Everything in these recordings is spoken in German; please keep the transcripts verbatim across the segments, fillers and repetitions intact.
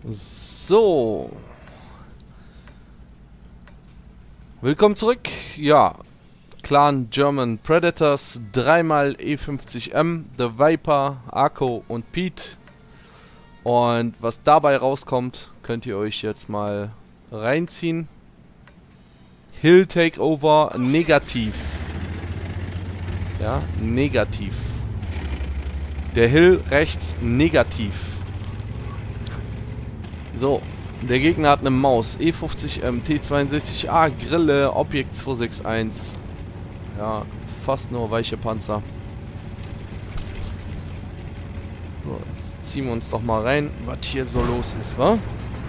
So. Willkommen zurück. Ja. Clan German Predators. Dreimal E fünfzig M. The Viper, Arco und Pete. Und was dabei rauskommt, könnt ihr euch jetzt mal reinziehen. Hill Takeover negativ. Ja, negativ. Der Hill rechts negativ. So, der Gegner hat eine Maus, E fünfzig M, T zweiundsechzig A, Grille, Objekt zwei sechs eins. Ja, fast nur weiche Panzer. So, jetzt ziehen wir uns doch mal rein, was hier so los ist, wa?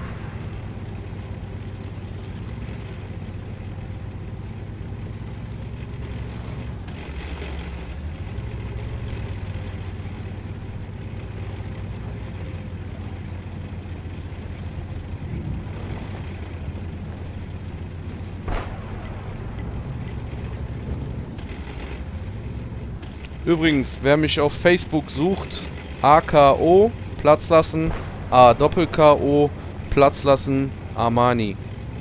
Übrigens, wer mich auf Facebook sucht, A K O, Platz lassen, A Doppel K O, Platz lassen, Armani.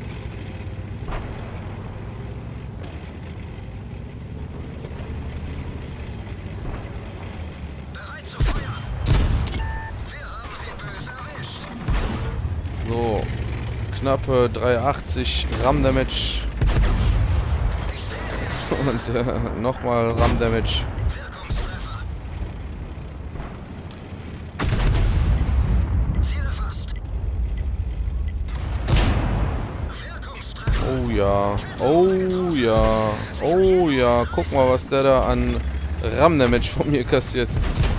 So, knappe dreihundertachtzig Ram Damage. Und äh, nochmal Ram Damage. Oh ja, oh ja, oh ja, guck mal, was der da an Ram-Damage von mir kassiert.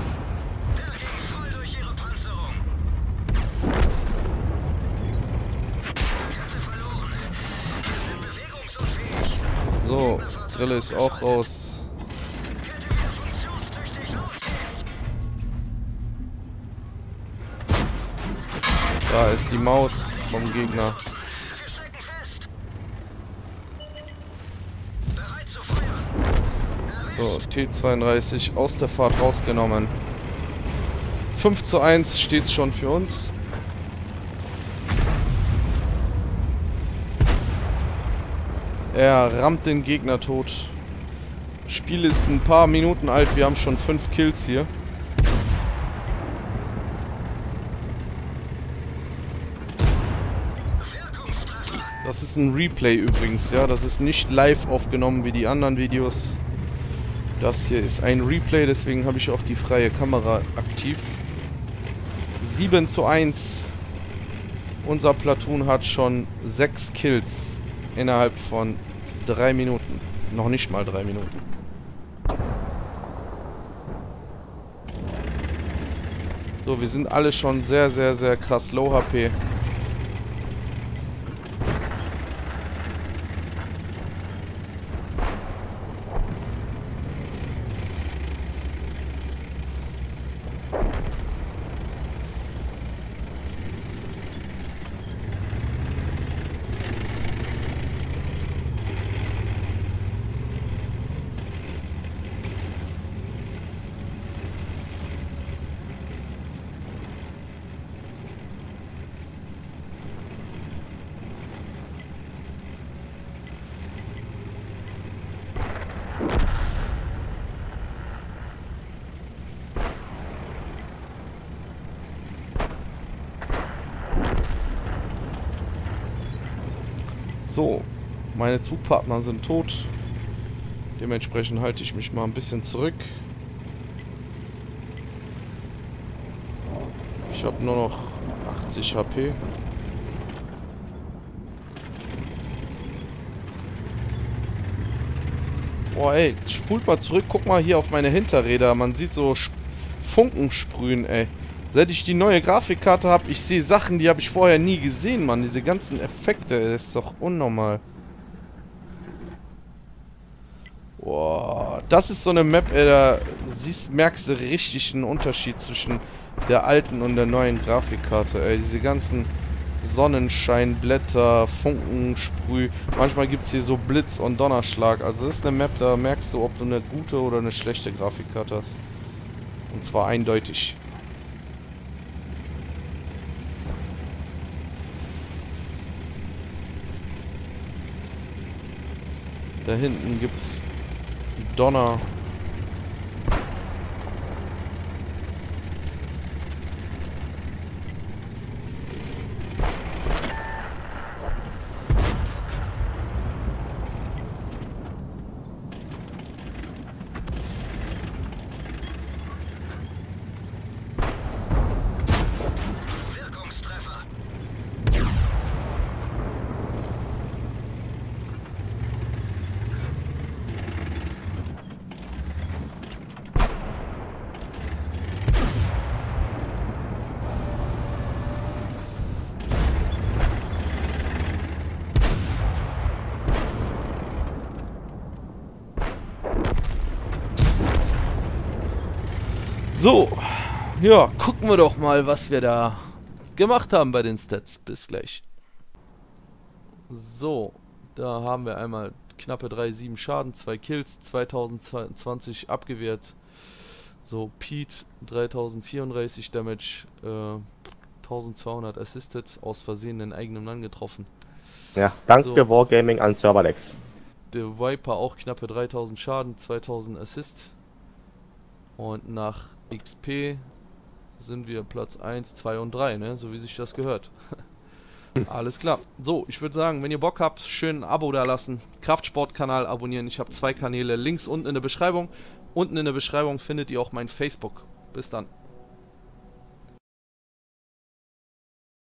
So, Grille ist auch raus. Da ist die Maus vom Gegner. So, T zweiunddreißig aus der Fahrt rausgenommen. fünf zu eins steht's schon für uns. Er rammt den Gegner tot. Spiel ist ein paar Minuten alt, wir haben schon fünf Kills hier. Das ist ein Replay übrigens, ja, das ist nicht live aufgenommen wie die anderen Videos. Das hier ist ein Replay, deswegen habe ich auch die freie Kamera aktiv. sieben zu eins. Unser Platoon hat schon sechs Kills innerhalb von drei Minuten. Noch nicht mal drei Minuten. So, wir sind alle schon sehr, sehr, sehr krass low H P. So, meine Zugpartner sind tot. Dementsprechend halte ich mich mal ein bisschen zurück. Ich habe nur noch achtzig H P. Boah, ey, spult mal zurück. Guck mal hier auf meine Hinterräder. Man sieht so Funken sprühen, ey. Seit ich die neue Grafikkarte habe, ich sehe Sachen, die habe ich vorher nie gesehen, Mann. Diese ganzen Effekte, das ist doch unnormal. Boah, das ist so eine Map, ey, da siehst, merkst du richtig einen Unterschied zwischen der alten und der neuen Grafikkarte, ey. Diese ganzen Sonnenscheinblätter, Funkensprüh. Manchmal gibt es hier so Blitz und Donnerschlag. Also das ist eine Map, da merkst du, ob du eine gute oder eine schlechte Grafikkarte hast. Und zwar eindeutig. Da hinten gibt's Donner. So, ja, gucken wir doch mal, was wir da gemacht haben bei den Stats. Bis gleich. So, da haben wir einmal knappe drei Komma sieben Schaden, zwei Kills, zweitausendzwanzig abgewehrt. So, Pete dreitausendvierunddreißig Damage, äh, eintausendzweihundert Assisted, aus Versehen den eigenen Mann getroffen. Ja, danke So. Wargaming an Serverlex. Der Viper auch knappe dreitausend Schaden, zweitausend Assist. Und nach X P sind wir Platz eins, zwei und drei, ne? So wie sich das gehört. Alles klar. So, ich würde sagen, wenn ihr Bock habt, schön ein Abo da lassen. Kraftsport-Kanal abonnieren. Ich habe zwei Kanäle. Links unten in der Beschreibung. Unten in der Beschreibung findet ihr auch mein Facebook. Bis dann.